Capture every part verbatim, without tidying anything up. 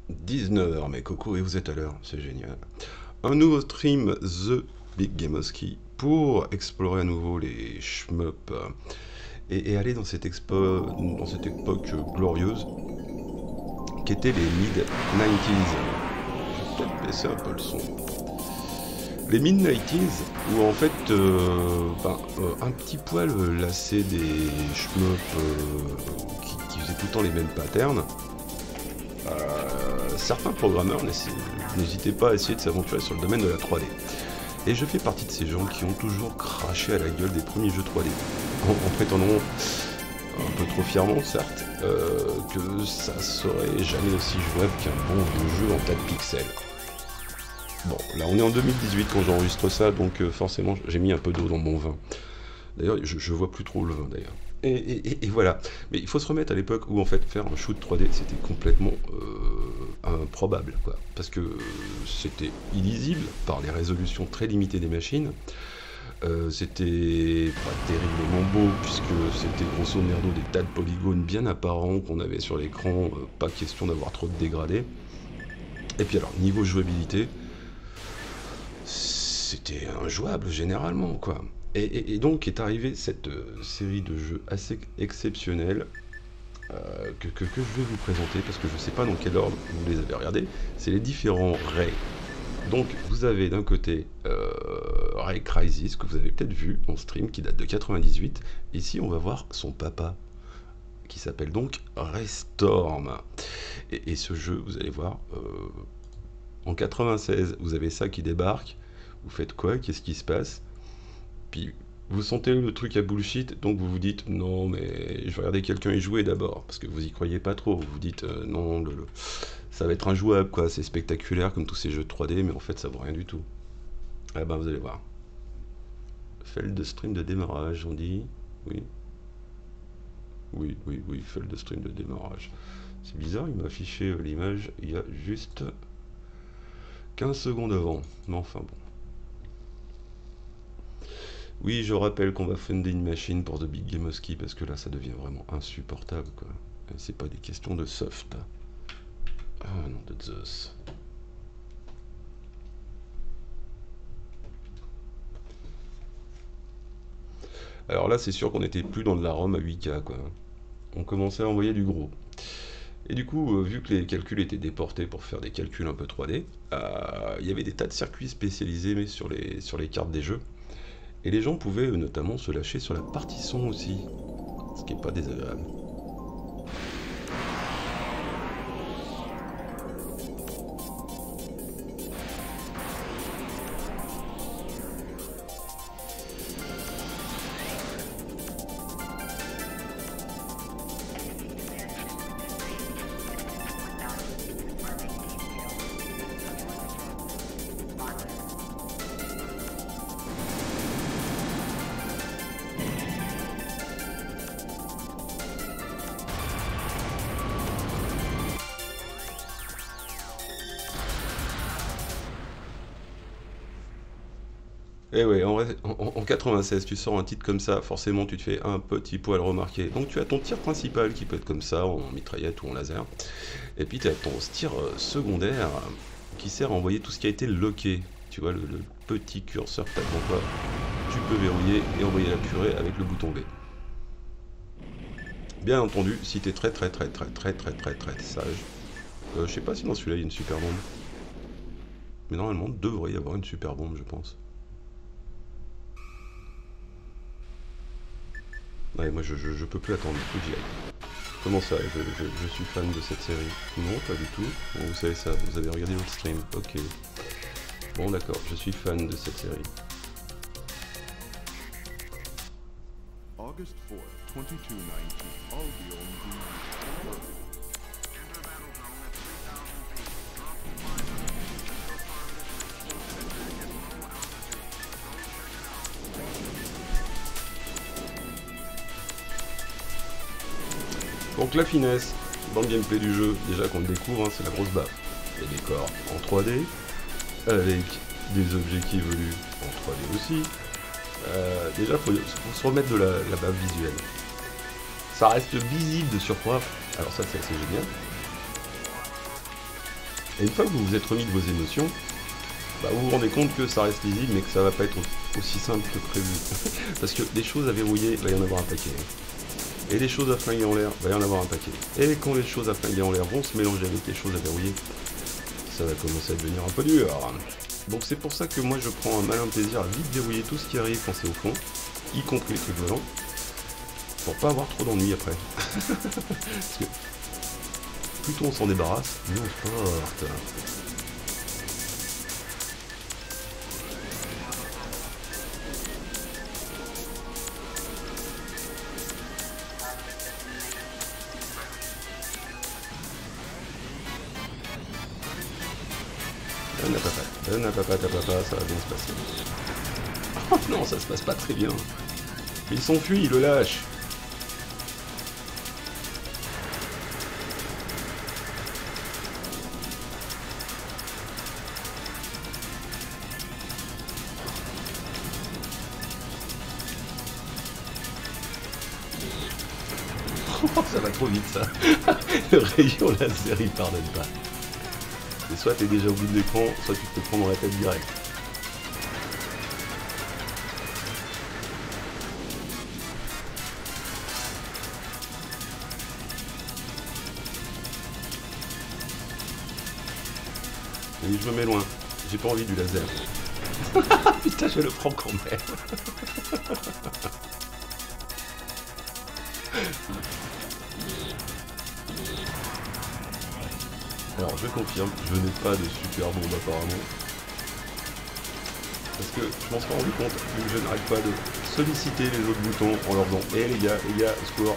dix-neuf heures, mais Coco, et vous êtes à l'heure, c'est génial. Un nouveau stream The Big Gameoski pour explorer à nouveau les shmups et, et aller dans cette, expo, dans cette époque glorieuse qu'étaient les mid nineties. Je vais peut-être baisser un peu le son. Les mid nineties, où en fait, euh, ben, euh, un petit poil lassé des shmups euh, qui, qui faisaient tout le temps les mêmes patterns. Euh, certains programmeurs n'hésitaient pas à essayer de s'aventurer sur le domaine de la trois D. Et je fais partie de ces gens qui ont toujours craché à la gueule des premiers jeux trois D, en, en prétendant, un peu trop fièrement certes, euh, que ça serait jamais aussi jouable qu'un bon vieux jeu en tas de pixels. Bon, là on est en deux mille dix-huit quand j'enregistre ça, donc euh, forcément j'ai mis un peu d'eau dans mon vin. D'ailleurs, je, je vois plus trop le vin d'ailleurs. Et, et, et voilà. Mais il faut se remettre à l'époque où en fait faire un shoot trois D c'était complètement euh, improbable, quoi. Parce que c'était illisible par les résolutions très limitées des machines. Euh, c'était pas terriblement beau puisque c'était grosso merdo des tas de polygones bien apparents qu'on avait sur l'écran, euh, pas question d'avoir trop de dégradés. Et puis alors, niveau jouabilité, c'était injouable généralement, quoi. Et, et, et donc est arrivée cette euh, série de jeux assez exceptionnels euh, que, que, que je vais vous présenter parce que je ne sais pas dans quel ordre vous les avez regardés. C'est les différents Ray. Donc vous avez d'un côté euh, Ray Crisis que vous avez peut-être vu en stream qui date de quatre-vingt-dix-huit. Ici on va voir son papa qui s'appelle donc Ray Storm. Et, et ce jeu, vous allez voir, euh, en quatre-vingt-seize, vous avez ça qui débarque. Vous faites quoi? Qu'est-ce qui se passe? Puis vous sentez le truc à bullshit, donc vous vous dites non, mais je vais regarder quelqu'un y jouer d'abord, parce que vous y croyez pas trop. Vous vous dites euh, non, le, le, ça va être injouable, quoi. C'est spectaculaire comme tous ces jeux trois D, mais en fait ça vaut rien du tout. Ah ben vous allez voir. Fail de stream de démarrage, on dit. Oui. Oui, oui, oui, fail de stream de démarrage. C'est bizarre, il m'a affiché euh, l'image il y a juste quinze secondes avant. Mais enfin bon. Oui, je rappelle qu'on va funder une machine pour The Big Gameoski parce que là, ça devient vraiment insupportable, quoi. C'est pas des questions de soft. Ah non, de Zeus. Alors là, c'est sûr qu'on n'était plus dans de la ROM à huit K, quoi. On commençait à envoyer du gros. Et du coup, euh, vu que les calculs étaient déportés pour faire des calculs un peu trois D, euh, il y avait des tas de circuits spécialisés mais sur les, sur les cartes des jeux. Et les gens pouvaient euh, notamment se lâcher sur la partie son aussi, ce qui n'est pas désagréable. Et ouais, en, vrai- en- en- en quatre-vingt-seize, tu sors un titre comme ça, forcément tu te fais un petit poil remarquer. Donc tu as ton tir principal qui peut être comme ça, en mitraillette ou en laser. Et puis tu as ton tir euh, secondaire euh, qui sert à envoyer tout ce qui a été locké. Tu vois, le, le petit curseur tape devant toi. Tu peux verrouiller et envoyer la purée avec le bouton B. Bien entendu, si tu es très très très très très très très très sage. Euh, je sais pas si dans celui-là il y a une super bombe. Mais normalement, il devrait y avoir une super bombe, je pense. Ouais, moi je, je, je peux plus attendre, il faut que j'y aille. Comment ça, je, je, je suis fan de cette série? Non, pas du tout. Bon, vous savez ça, vous avez regardé votre stream. Ok. Bon, d'accord, je suis fan de cette série. August fourth, twenty-two nineteen. Audio Donc la finesse dans le gameplay du jeu, déjà qu'on le découvre, hein, c'est la grosse baffe. Les décors en trois D, avec des objets qui évoluent en trois D aussi. Euh, déjà, il faut, faut se remettre de la, la baffe visuelle. Ça reste visible de surcroît, alors ça c'est assez génial. Et une fois que vous vous êtes remis de vos émotions, bah vous vous rendez compte que ça reste lisible, mais que ça va pas être aussi simple que prévu. Parce que des choses à verrouiller, il va y en avoir un paquet. Et les choses à flinguer en l'air, il va y en avoir un paquet. Et quand les choses à flinguer en l'air vont se mélanger avec les choses à verrouiller, ça va commencer à devenir un peu dur. Donc c'est pour ça que moi je prends un malin plaisir à vite verrouiller tout ce qui arrive quand c'est au fond, y compris les trucs volants, pour pas avoir trop d'ennuis après. Parce que plus tôt on s'en débarrasse, mieux on se porte. Donne papa, donne à papa, ta papa, ça va bien se passer. Oh non, ça se passe pas très bien. Il s'enfuit, il le lâche. Oh, ça va trop vite ça. Le rayon laser il pardonne pas. Et soit t'es déjà au bout de l'écran, soit tu te prends dans la tête direct. Et je me mets loin. J'ai pas envie du laser. Putain, je le prends quand même. Alors je confirme, je n'ai pas de super bombe apparemment. Parce que je m'en suis rendu compte que je n'arrête pas de solliciter les autres boutons en leur disant hé hey, les gars, les gars, secours.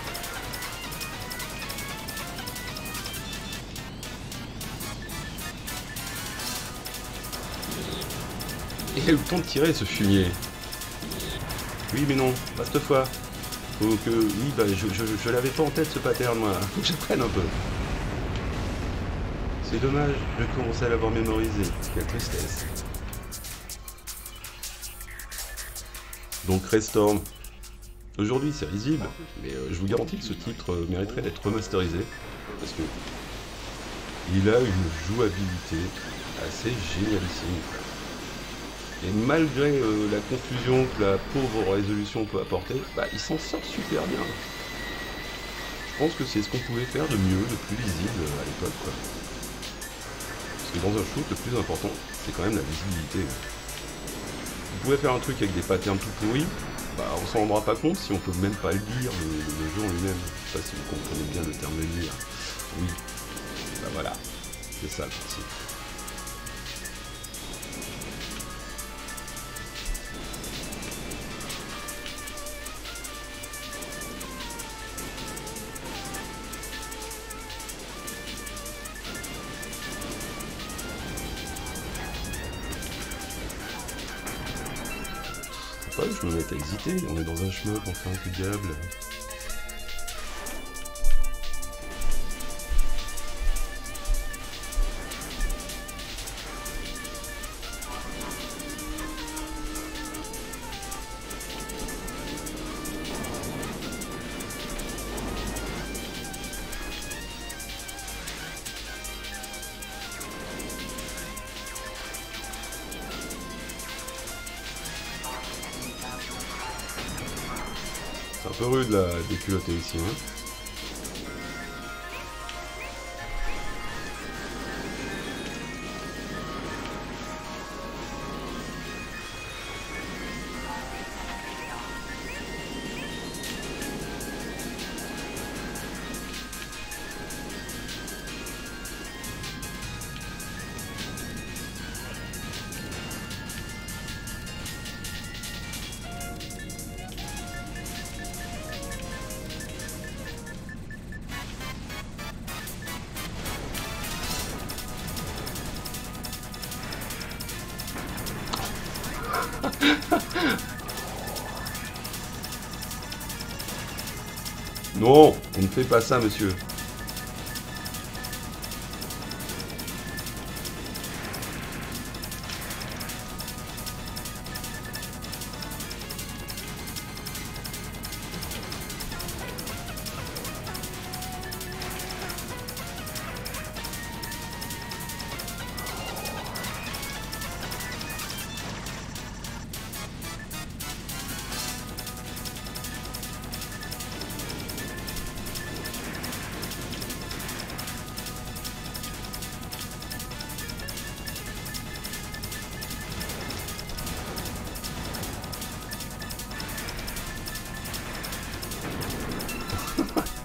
Et il a eu le temps de tirer ce fumier. Oui mais non, pas cette fois. Faut que. Oui bah je, je, je l'avais pas en tête ce pattern moi. Faut que j'apprenne un peu. C'est dommage, je commençais à l'avoir mémorisé. Quelle tristesse. Donc Restorm. Aujourd'hui c'est risible, mais euh, je vous garantis que ce titre euh, mériterait d'être remasterisé. Parce que il a une jouabilité assez génialissime. Et malgré euh, la confusion que la pauvre résolution peut apporter, bah, il s'en sort super bien. Je pense que c'est ce qu'on pouvait faire de mieux, de plus lisible euh, à l'époque, quoi. Parce que dans un shoot, le plus important, c'est quand même la visibilité. Vous pouvez faire un truc avec des patterns tout pourris, bah, on s'en rendra pas compte si on peut même pas lire le, le jeu en lui-même. Je sais pas si vous comprenez bien le terme de lire. Oui, bah voilà, c'est ça le principe. Pas que je me mette à hésiter, on est dans un chemin pour faire un coup de diable. C'est un peu rude là, déculotter ici, hein. Non, on ne fait pas ça, monsieur.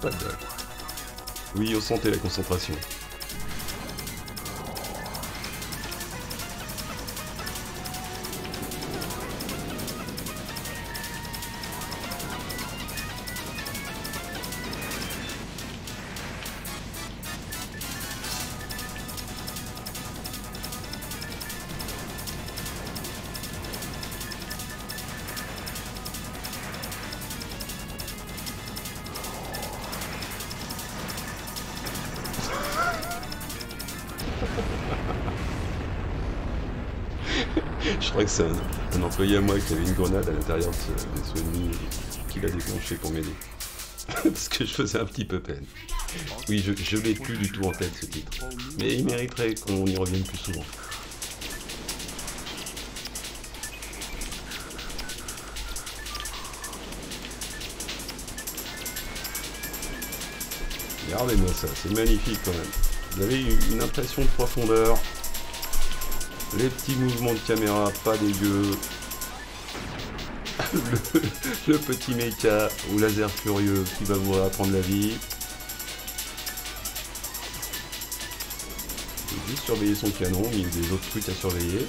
Pas de dalle. Oui, on sentait la concentration. Je crois que c'est un, un employé à moi qui avait une grenade à l'intérieur de ce vaisseau ennemi qui l'a déclenché pour m'aider. Parce que je faisais un petit peu peine. Oui, je, je l'ai plus du tout en tête ce titre. Mais il mériterait qu'on y revienne plus souvent. Regardez-moi ça, c'est magnifique quand même. Vous avez une impression de profondeur. Les petits mouvements de caméra, pas dégueu. Le, le petit mecha ou laser furieux qui va vous apprendre la vie. Il faut juste surveiller son canon, mais il y a des autres trucs à surveiller.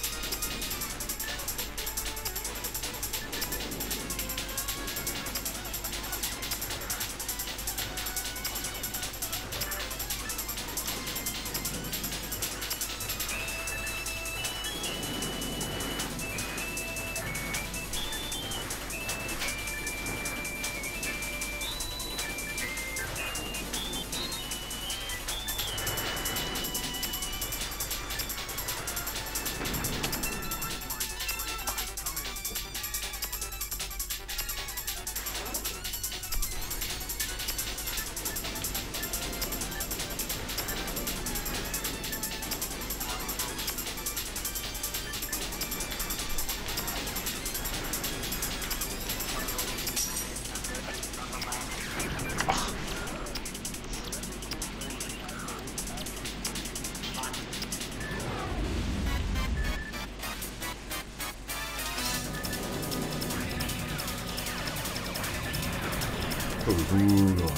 Oh, lourd.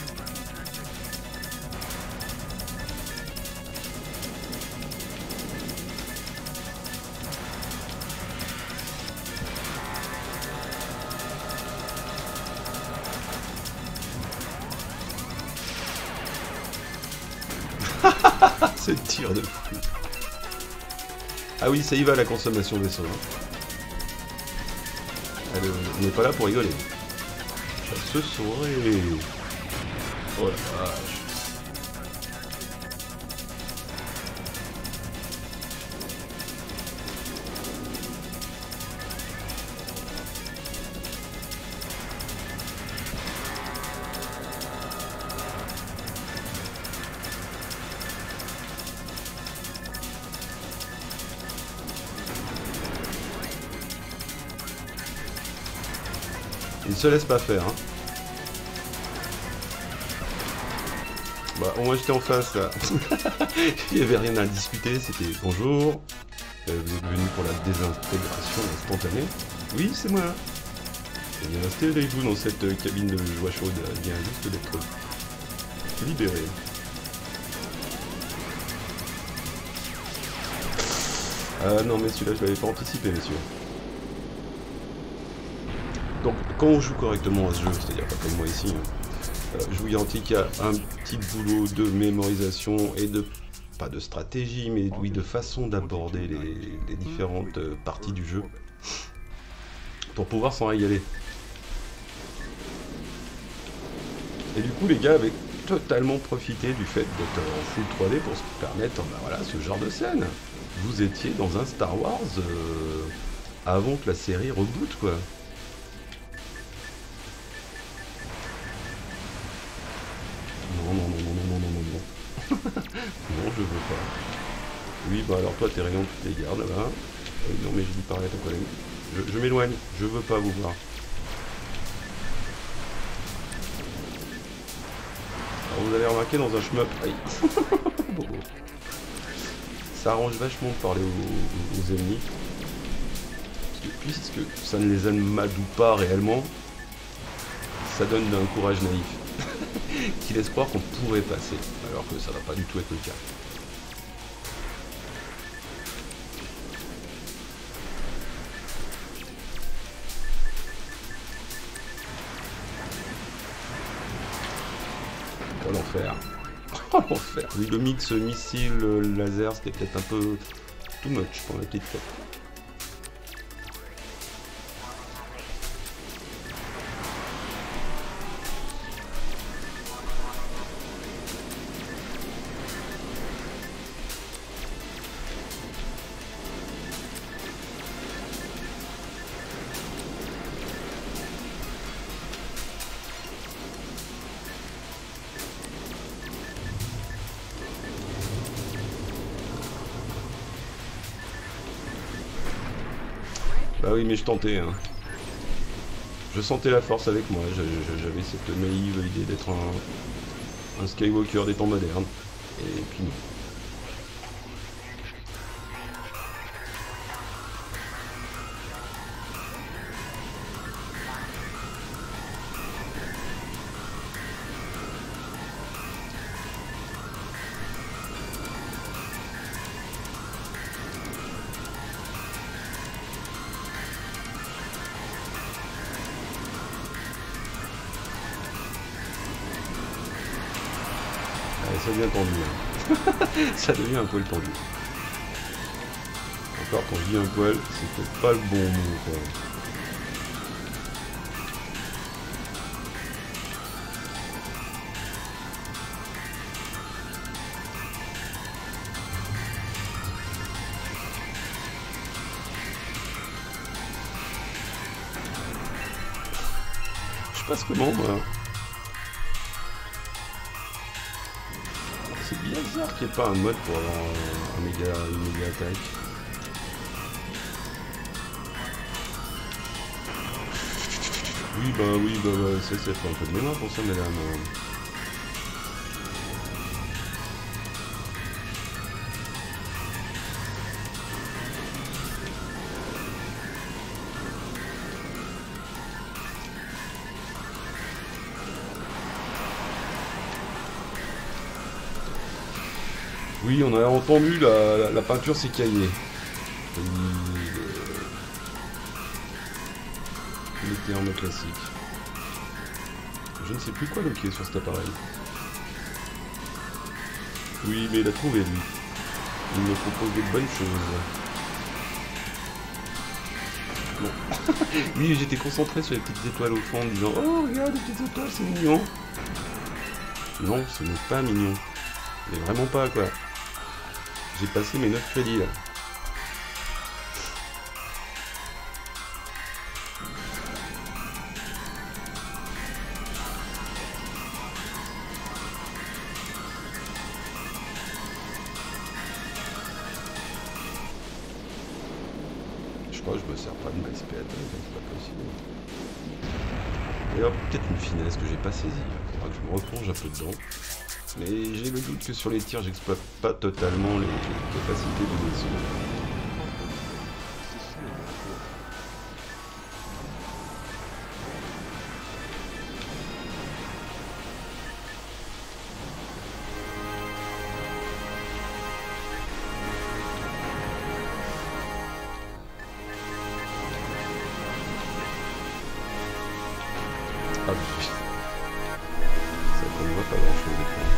Ce tir de fou. Ah oui, ça y va la consommation des vaisseau. Hein. Allez, on n'est pas là pour rigoler. Ça se saurait. Oh la vache. Il se laisse pas faire, hein. Bah, au moins j'étais en face là. Il n'y avait rien à discuter, c'était bonjour. Euh, vous êtes venu pour la désintégration instantanée. Oui, c'est moi. Et bien restez avec vous dans cette euh, cabine de joie chaude. Elle vient juste d'être libérée. Ah non, mais celui-là je l'avais pas anticipé, messieurs. Donc, quand on joue correctement à ce jeu, c'est-à-dire pas comme moi ici, hein, euh, je vous garantis qu'il y a un petit boulot de mémorisation et de, pas de stratégie, mais oui, de façon d'aborder les, les différentes euh, parties du jeu pour pouvoir s'en régaler. Et du coup, les gars avaient totalement profité du fait d'être en full trois D pour se permettre ben voilà, ce genre de scène. Vous étiez dans un Star Wars euh, avant que la série reboot, quoi. Non, non, non, non, non, non, non, non, non. Non, je veux pas. Oui, bah alors toi, t'es rien, tu les gardes là-bas. Euh, non, mais je dis pareil à ton collègue. Je, je m'éloigne, je veux pas vous voir. Alors, vous avez remarqué dans un shmup. Aïe. Ça arrange vachement de parler aux, aux ennemis. Parce que, puisque ça ne les amadou pas réellement, ça donne un courage naïf. qui laisse croire qu'on pourrait passer, alors que ça va pas du tout être le cas. Oh l'enfer. Oh l'enfer. Oui, le mix missile laser, c'était peut-être un peu too much pour la petite tête. Bah oui, mais je tentais, hein. Je sentais la force avec moi, j'avais cette naïve idée d'être un, un Skywalker des temps modernes. Et puis non. Ça devient tendu. Hein. Ça devient un poil tendu. Encore quand je dis un poil, c'est peut-être pas le bon mot, quoi. Je passe comment, moi? C'est bizarre qu'il n'y ait pas un mode pour avoir un méga, une méga attaque. Oui, bah oui, bah, bah ça, ça fait un peu de mémoire pour ça, mesdames. Oui, on a entendu, la, la, la peinture s'écaillait. Il, il était en mode classique. Je ne sais plus quoi loquer sur cet appareil. Oui, mais il a trouvé, lui. Il me propose de bonnes choses. Bon. Oui, j'étais concentré sur les petites étoiles au fond en disant « Oh, regarde, les petites étoiles, c'est mignon !» Non, ce n'est pas mignon. Mais vraiment pas, quoi. J'ai passé mes neuf crédits là. Je crois que je me sers pas de ma S P A, c'est pas possible. Et alors peut-être une finesse que j'ai pas saisie. Il faudra que je me replonge un peu dedans. Mais j'ai le doute que sur les tirs, j'exploite pas totalement les, les capacités du vaisseau. Ah oui. Ça ne voit pas grand chose des fois.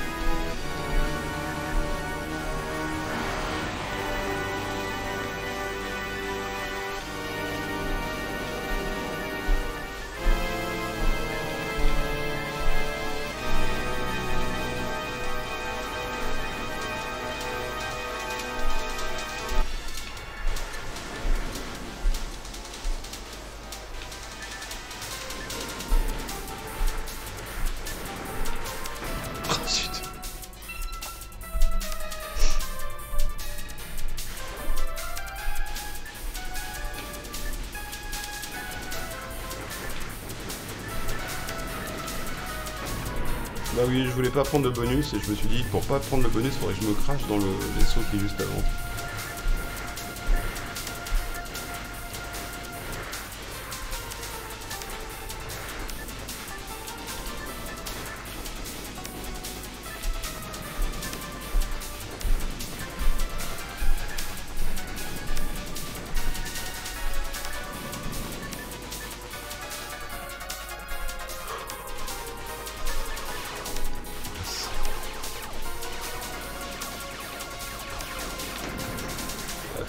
Bah oui, je voulais pas prendre de bonus et je me suis dit, pour pas prendre le bonus, il faudrait que je me crache dans le vaisseau qui est juste avant.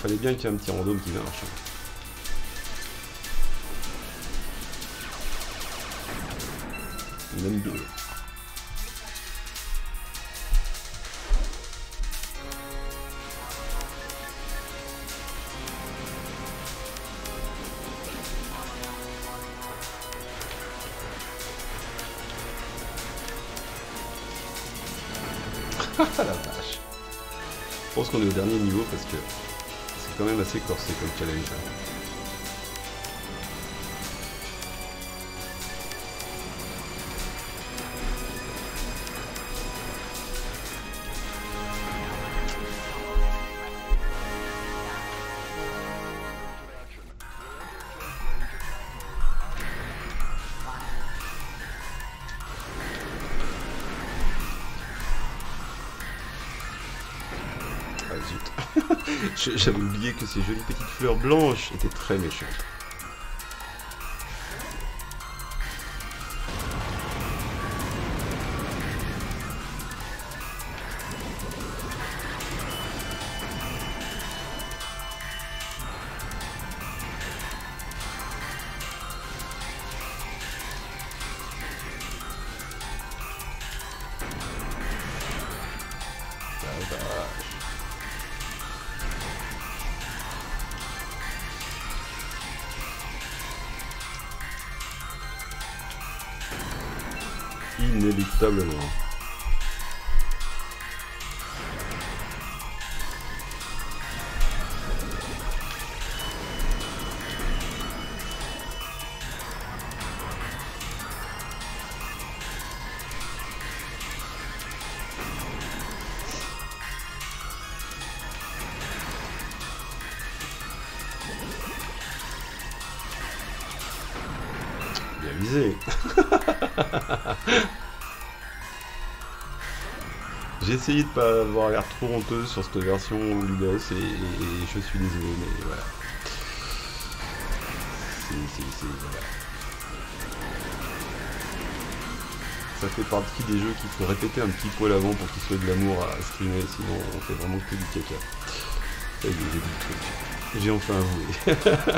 fallait bien qu'il y ait un petit random qui marche. Même deux. Ah la vache. Je pense qu'on est au dernier niveau parce que c'est quand même assez corsé comme challenge. J'avais oublié que ces jolies petites fleurs blanches étaient très méchantes. Ah bah... Inéluctablement. Bien visé. J'ai essayé de pas avoir l'air trop honteux sur cette version du boss et, et, et je suis désolé, mais voilà. C'est, voilà. Ça fait partie des jeux qu'il faut répéter un petit poil avant pour qu'il soit de l'amour à streamer, sinon on fait vraiment que du caca. Ça y est, j'ai dit le truc. J'ai enfin avoué.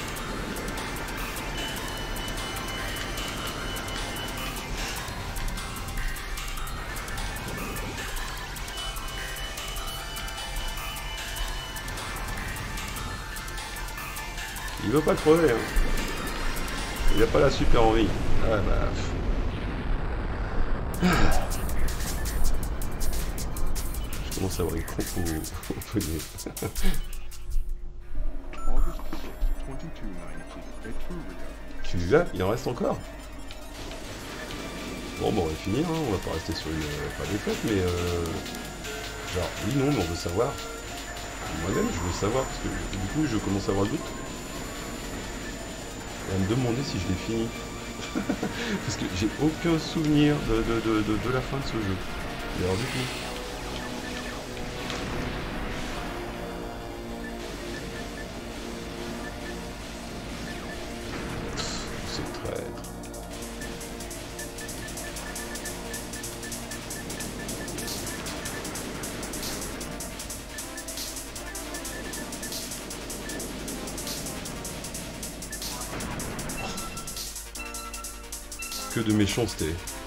Il veut pas crever, hein. Il a pas la super envie. Ah bah... Je commence à avoir une crampe au, au poignet. Tu l'as? Il en reste encore? Bon, bon, on va finir, hein. On va pas rester sur une... Euh, pas défaite, mais... Euh... Genre, oui, non, mais on veut savoir. Moi-même, je veux savoir, parce que du coup, je commence à avoir le doute. Et à me demander si je l'ai fini. Parce que j'ai aucun souvenir de, de, de, de, de la fin de ce jeu. D'ailleurs, du tout. C'est traître. Que de méchanceté.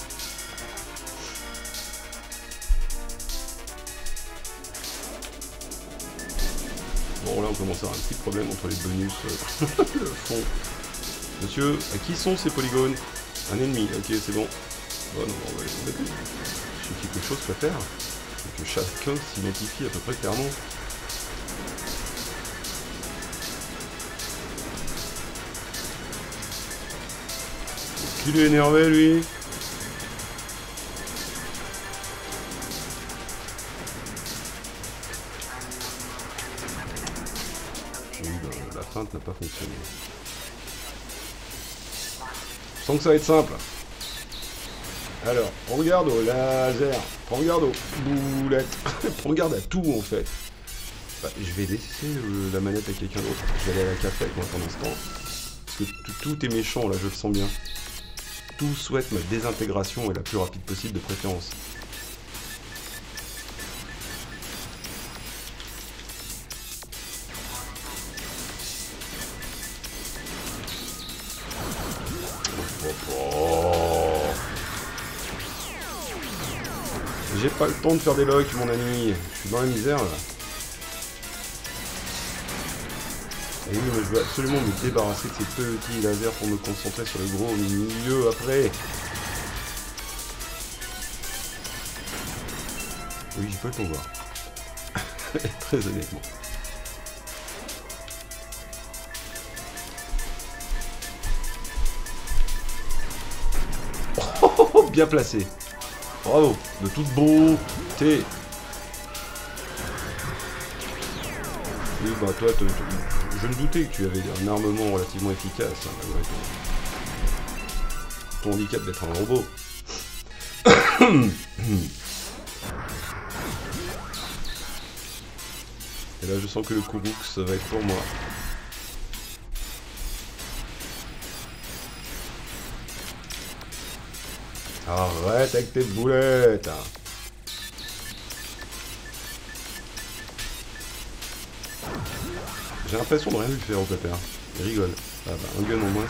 Bon là on commence à avoir un petit problème entre les bonus euh, le fond. Monsieur, à qui sont ces polygones? Un ennemi, ok c'est bon. Bon non, on va les embêter. J'ai quelque chose à faire. Et que chacun s'identifie à peu près clairement. Qu'il est énervé lui. Oui, bah, la feinte n'a pas fonctionné. Je sens que ça va être simple. Alors, prends garde au laser, prends garde aux boulettes, prends garde à tout en fait. Bah, je vais laisser euh, la manette à quelqu'un d'autre. Je vais aller à la café avec moi pendant ce temps. Parce que tout, tout est méchant là, je le sens bien. Tout souhaite ma désintégration et la plus rapide possible de préférence. pas le temps de faire des locks, mon ami. Je suis dans la misère, là. Et oui, mais je veux absolument me débarrasser de ces petits lasers pour me concentrer sur le gros milieu après. Oui, j'ai pas le temps de voir. Très honnêtement. Oh, bien placé. Bravo, de toute beauté. Oui, bah toi, je me doutais que tu avais un armement relativement efficace, hein, malgré ton... ton handicap d'être un robot. Et là, je sens que le Kourouk, ça va être pour moi. Arrête avec tes boulettes. J'ai l'impression de rien lui faire au pépère. Il rigole. Ah bah, un gun en moins,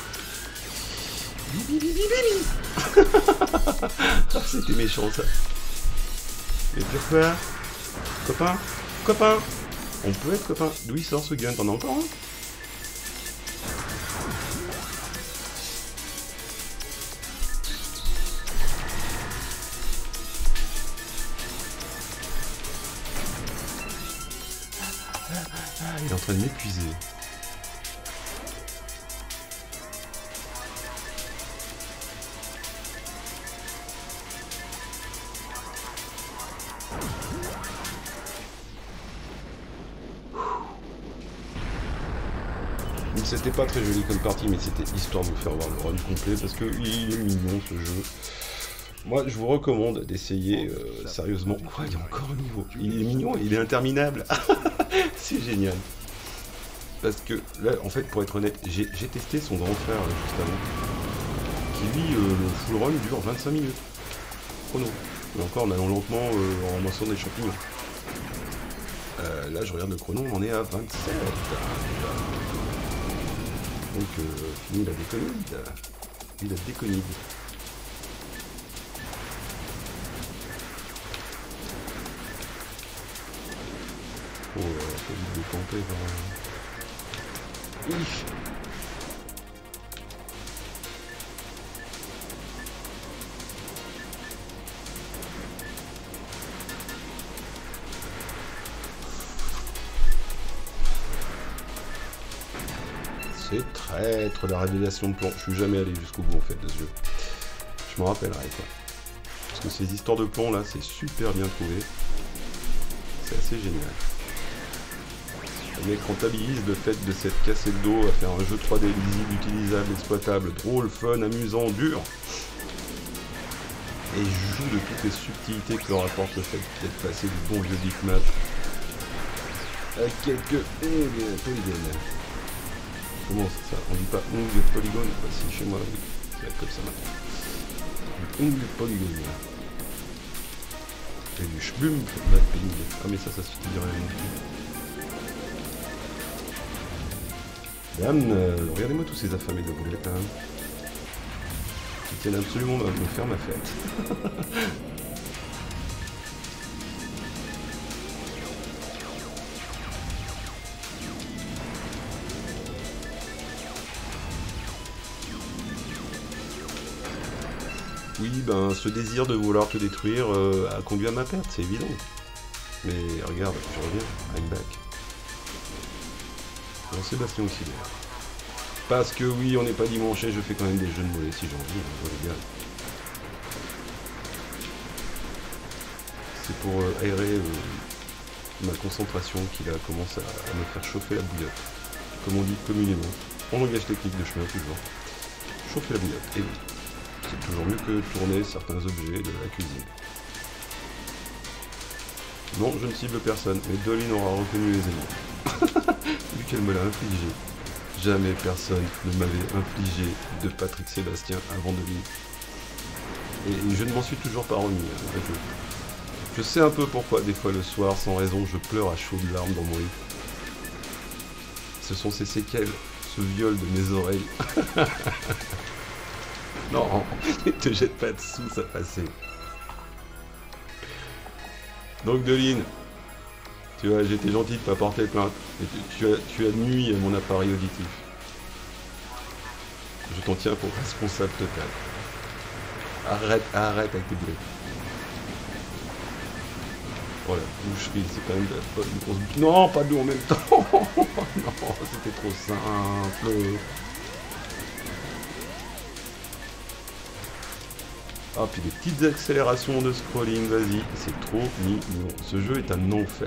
c'est vraiment... Ah, c'était méchant, ça. Et pourquoi? Copain? Copain? On peut être copain. D'où il sort ce gun? T'en as encore un? Il est en train de m'épuiser. C'était pas très joli comme partie, mais c'était histoire de vous faire voir le run complet parce que il est mignon ce jeu. Moi, je vous recommande d'essayer euh, sérieusement. Quoi, il y a encore un nouveau. Il est mignon, il est interminable. C'est génial. Parce que là, en fait, pour être honnête, j'ai testé son grand frère là, juste avant, qui lui, euh, le full run dure vingt-cinq minutes. Chrono. Et encore en allant lentement euh, en ramassant des champignons. Euh, là, je regarde le chrono, on en est à vingt-sept. Donc, euh, fini la déconide. Fini la déconide. Oh, euh, faut vite décamper vers... Ish. C'est traître la révélation de plomb. Je suis jamais allé jusqu'au bout en fait de ce jeu. Je m'en rappellerai quoi. Parce que ces histoires de plomb là, c'est super bien trouvé. C'est assez génial. Le mec rentabilise le fait de s'être cassé le dos à faire un jeu trois D lisible, utilisable, exploitable, drôle, fun, amusant, dur. Et il joue de toutes les subtilités que leur apporte le fait d'être passé du bon vieux bitmap à quelques polygones. Comment ça? On dit pas ongle de polygone? Bah si, chez moi, oui. Ça va être comme ça maintenant. Du ongle de polygone. Et du schblum mapping. Ah mais ça, ça suffit rien. Dame, euh, regardez-moi tous ces affamés de boulettes, hein. Qui tiennent absolument à me faire ma fête. Oui, ben, ce désir de vouloir te détruire euh, a conduit à ma perte, c'est évident. Mais regarde, je reviens, I'm back. Alors Sébastien aussi d'ailleurs. Parce que oui, on n'est pas dimanche et je fais quand même des jeux de mollets si j'ai envie, hein, les gars. C'est pour euh, aérer euh, ma concentration qu'il a commencé à, à me faire chauffer la bouillotte. Comme on dit communément, en langage technique de chemin toujours. Chauffer la bouillotte, et oui. C'est toujours mieux que tourner certains objets de la cuisine. Non, je ne cible personne, mais Dolly aura reconnu les éléments. Vu qu'elle me l'a infligé. Jamais personne ne m'avait infligé de Patrick Sébastien avant Dolly. Et, et je ne m'en suis toujours pas remis. Hein, je, je sais un peu pourquoi des fois le soir, sans raison, je pleure à chaudes larmes dans mon lit. Ce sont ces séquelles, ce viol de mes oreilles. Non, ne te jette pas dessous, ça passait. Donc Deline, tu vois, j'étais gentil de pas porter plainte, mais tu, tu as, tu as nui à mon appareil auditif. Je t'en tiens pour responsable total. Arrête, arrête avec tes boulets. Oh la boucherie, c'est quand même de la bonne grosse... Non, pas d'eau en même temps. Non, c'était trop simple. Ah, puis des petites accélérations de scrolling, vas-y, c'est trop mignon. Ce jeu est un enfer.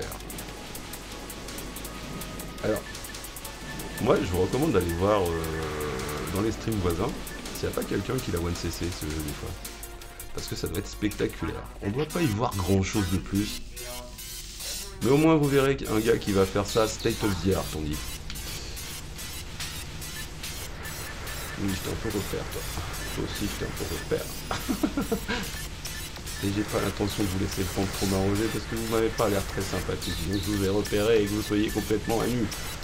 Alors, moi, je vous recommande d'aller voir euh, dans les streams voisins s'il n'y a pas quelqu'un qui l'a one C C ce jeu des fois. Parce que ça doit être spectaculaire. On ne doit pas y voir grand chose de plus. Mais au moins vous verrez un gars qui va faire ça state of the art, on dit. Oui, je t'ai un peu repère, toi. Toi aussi, je t'ai un peu repère. Et j'ai pas l'intention de vous laisser le temps trop m'arroger parce que vous m'avez pas l'air très sympathique. Donc je vous ai repéré et que vous soyez complètement à nu.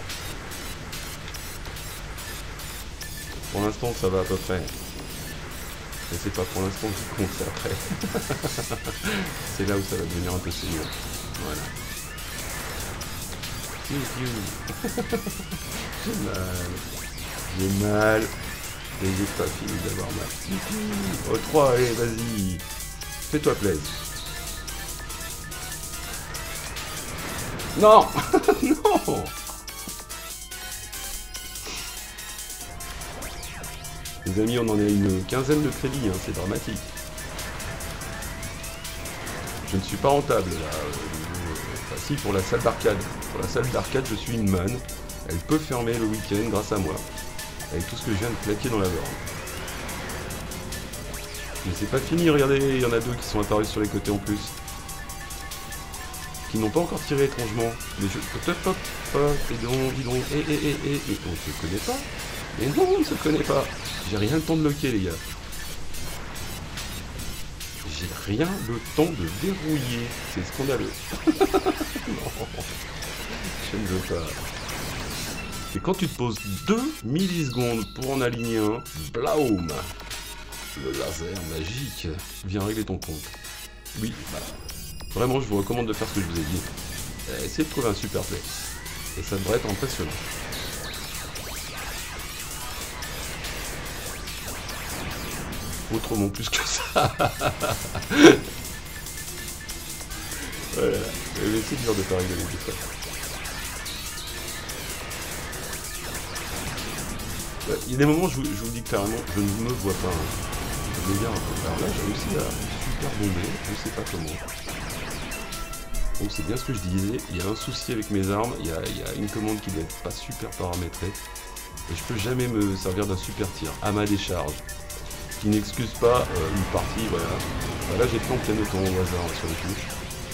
Pour l'instant, ça va à peu près. Mais c'est pas pour l'instant qui compte, c'est après. C'est là où ça va devenir un peu sérieux. Voilà. J'ai mal. J'ai mal. Et j'ai pas fini d'avoir mal. Oh, trois, allez, vas-y. Fais-toi plaisir. Non. Non. Les amis, on en a une quinzaine de crédits, hein, c'est dramatique. Je ne suis pas rentable là. Enfin, si, pour la salle d'arcade. Pour la salle d'arcade, je suis une manne. Elle peut fermer le week-end grâce à moi. Avec tout ce que je viens de plaquer dans la borne. Mais c'est pas fini, regardez, il y en a deux qui sont apparus sur les côtés en plus. Qui n'ont pas encore tiré étrangement. Mais je... Hop, hop, hop, et donc, dis donc, et, et, et, et, et, on ne se connaît pas. Mais non, on ne se connaît pas. J'ai rien le temps de loquer, les gars. J'ai rien le temps de verrouiller. C'est scandaleux. Non, je ne veux pas. Et quand tu te poses deux millisecondes pour en aligner un, blaum, le laser magique vient régler ton compte. Oui, bah, vraiment, je vous recommande de faire ce que je vous ai dit. Essayez de trouver un super play. Et ça devrait être impressionnant. Autrement plus que ça. Voilà. C'est dur de pas rigoler tout ça. Il y a des moments, je vous, je vous dis clairement, je ne me vois pas. Hein. Je vais dire un peu. Alors là, j'ai réussi à super bomber, je ne sais pas comment. Donc c'est bien ce que je disais, il y a un souci avec mes armes, il y a, il y a une commande qui doit être pas super paramétrée. Et je peux jamais me servir d'un super tir à ma décharge. Qui n'excuse pas euh, une partie, voilà. Voilà, j'ai planté le temps au hasard sur les touches.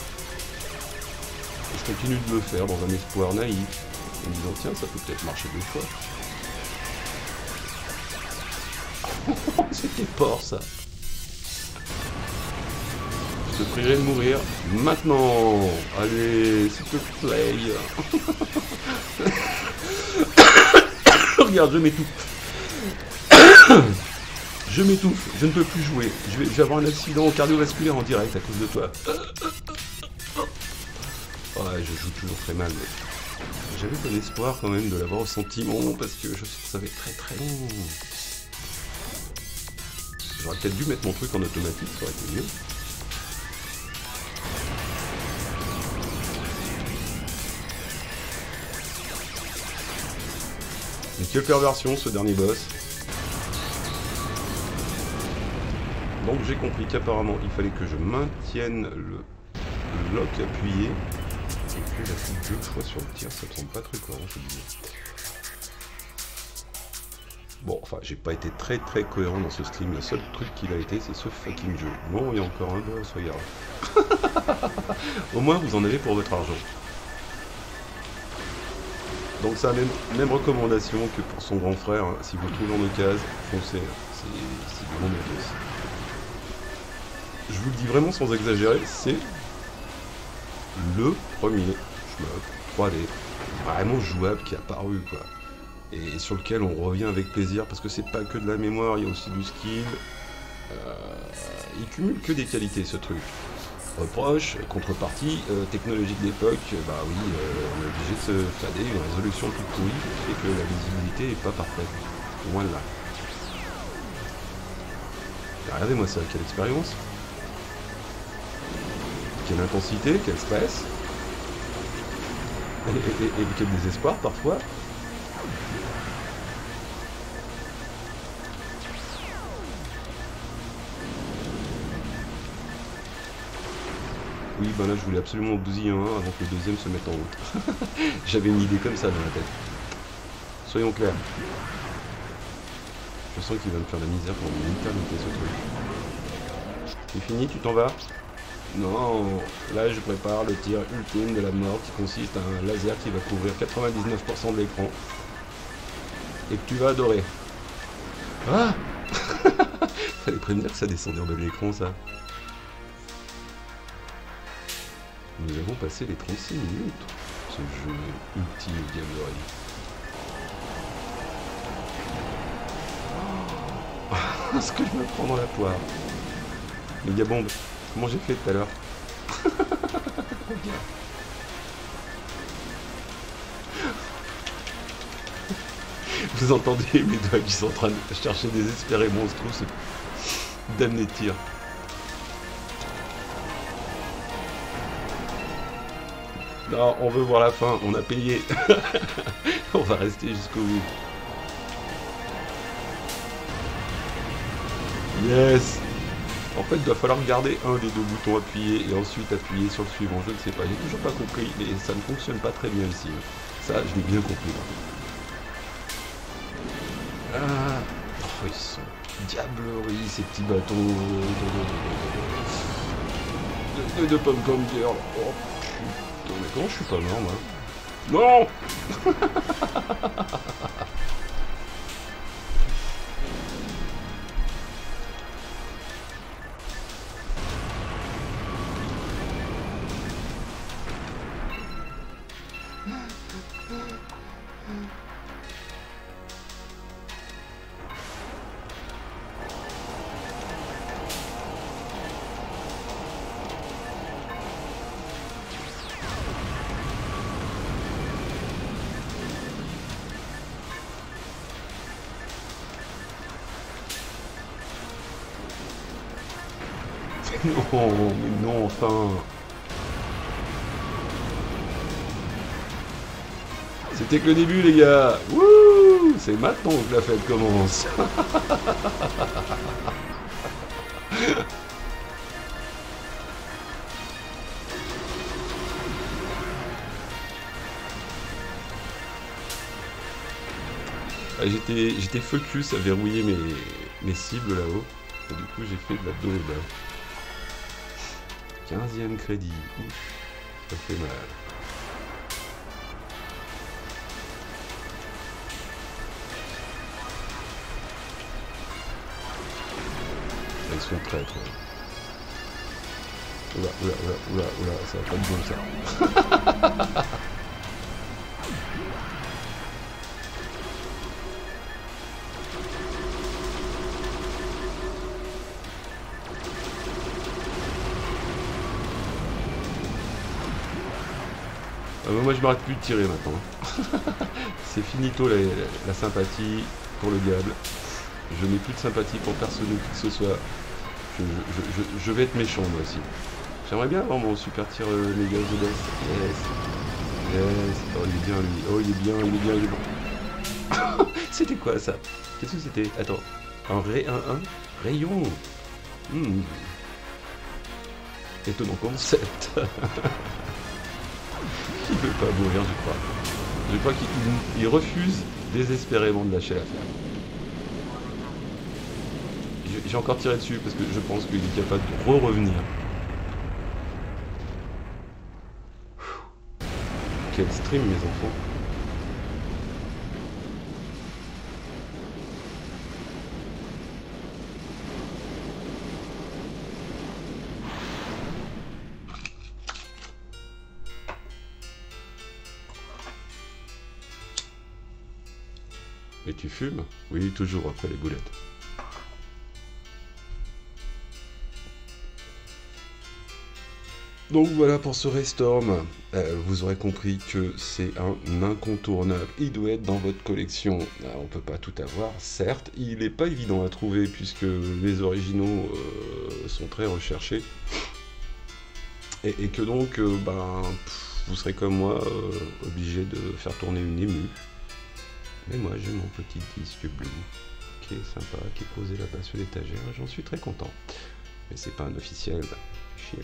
Et je continue de le faire dans un espoir naïf, en me disant tiens, ça peut peut-être marcher deux fois. C'était fort ça. Je te prierai de mourir maintenant. Allez, s'il te plaît. Regarde, je m'étouffe. Je m'étouffe, je ne peux plus jouer. Je vais, je vais avoir un accident cardiovasculaire en direct à cause de toi. Ouais, je joue toujours très mal, mais j'avais bon espoir quand même de l'avoir au sentiment parce que je sais que ça va être très très long. J'aurais peut-être dû mettre mon truc en automatique, ça aurait été mieux. Mais quelle perversion ce dernier boss. Donc j'ai compris qu'apparemment il fallait que je maintienne le, le lock appuyé et que j'appuie deux fois sur le tir, ça me semble pas très cohérent, je dis. Bon, enfin, j'ai pas été très très cohérent dans ce stream. Le seul truc qu'il a été, c'est ce fucking jeu. Bon, il y a encore un boss, regarde. Au moins, vous en avez pour votre argent. Donc, c'est la même, même recommandation que pour son grand frère. Hein. Si vous le trouvez en occasion, foncez. C'est du bon matos. Je vous le dis vraiment sans exagérer, c'est le premier shmup trois D vraiment jouable qui est apparu, quoi. Et sur lequel on revient avec plaisir parce que c'est pas que de la mémoire, il y a aussi du skill. Euh, il cumule que des qualités ce truc. Reproche, contrepartie, euh, technologique d'époque, euh, bah oui, euh, on est obligé de se fader une résolution toute pourrie qui fait que la visibilité est pas parfaite. Loin de là. Regardez-moi ça, quelle expérience. Quelle intensité, quel stress. Et, et, et, et quel désespoir parfois. Oui, ben là je voulais absolument bousiller un avant que le deuxième se mette en route. J'avais une idée comme ça dans la tête. Soyons clairs. Je sens qu'il va me faire la misère pendant une éternité ce truc. C'est fini, tu t'en vas? Non, là je prépare le tir ultime de la mort qui consiste à un laser qui va couvrir quatre-vingt-dix-neuf pour cent de l'écran. Et que tu vas adorer. Ah Fallait prévenir que ça descendait en bas de l'écran ça. Nous avons passé les trente-six minutes. Ce jeu ultime gameplay. Oh, ce que je me prends dans la poire. Méga bombe. Comment j'ai fait tout à l'heure? Vous entendez mes doigts qui sont en train de chercher désespérément on se trouve ce damné tir. Non, on veut voir la fin, on a payé. On va rester jusqu'au bout. Yes. En fait, il doit falloir garder un des deux boutons appuyés et ensuite appuyer sur le suivant. Je ne sais pas, j'ai toujours pas compris et ça ne fonctionne pas très bien ici. Ça, je l'ai bien compris. Ah, oh, ils sont diableries ces petits bâtons de, de, de, de popcorn girl. Oh putain, mais comment je suis pas mort moi? Non. Non, mais non, enfin. C'était que le début, les gars. Wouh, c'est maintenant que la fête commence. J'étais j'étais focus à verrouiller mes, mes cibles là-haut. Et du coup, j'ai fait de la daube. quinzième crédit. Ouf, ça fait mal. Ils sont traîtres. Oula, oula, oula, oula, oula, ça va pas être bon ça. Euh, moi je m'arrête plus de tirer maintenant. C'est finito la, la, la sympathie pour le diable. Je n'ai plus de sympathie pour personne ou qui que ce soit. Je, je, je, je vais être méchant moi aussi. J'aimerais bien avoir mon super tir euh, méga de best. Yes. Yes. Oh il est bien lui. Oh il est bien, il est bien, il est bon. C'était quoi ça? Qu'est-ce que c'était? Attends. Un ray un un rayon. Hmm. Étonnant concept. Il veut pas mourir, je crois. Je crois qu'il il refuse désespérément de lâcher l'affaire. J'ai encore tiré dessus parce que je pense qu'il est capable de re-revenir. Quel stream, mes enfants. Et tu fumes? Oui, toujours après les boulettes. Donc voilà pour ce Raystorm. Euh, vous aurez compris que c'est un incontournable. Il doit être dans votre collection. Alors, on peut pas tout avoir, certes. Il n'est pas évident à trouver puisque les originaux euh, sont très recherchés. Et, et que donc, euh, ben, pff, vous serez comme moi, euh, obligé de faire tourner une émue. Mais moi, j'ai mon petit disque bleu qui est sympa, qui est posé là-bas sur l'étagère. J'en suis très content. Mais c'est pas un officiel. Bah, chier.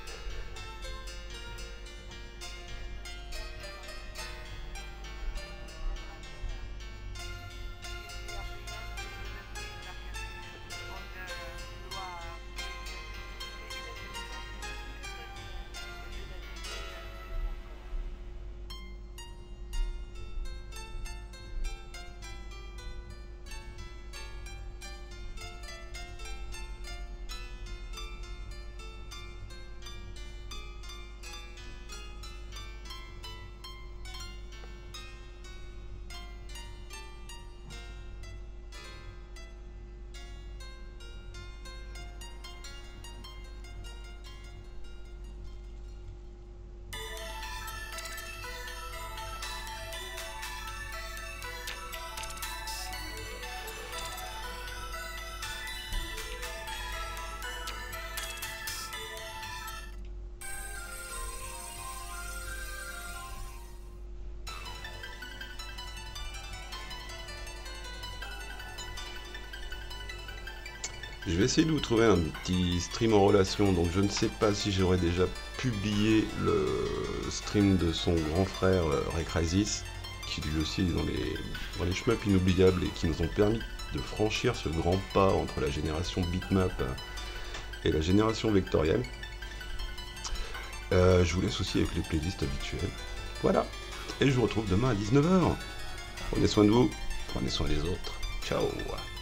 Je vais essayer de vous trouver un petit stream en relation, donc je ne sais pas si j'aurais déjà publié le stream de son grand frère euh, Raycrisis, qui lui aussi est dans les, dans les shmups inoubliables et qui nous ont permis de franchir ce grand pas entre la génération bitmap et la génération vectorielle. Euh, je vous laisse aussi avec les playlists habituelles. Voilà, et je vous retrouve demain à dix-neuf heures. Prenez soin de vous, prenez soin des autres. Ciao.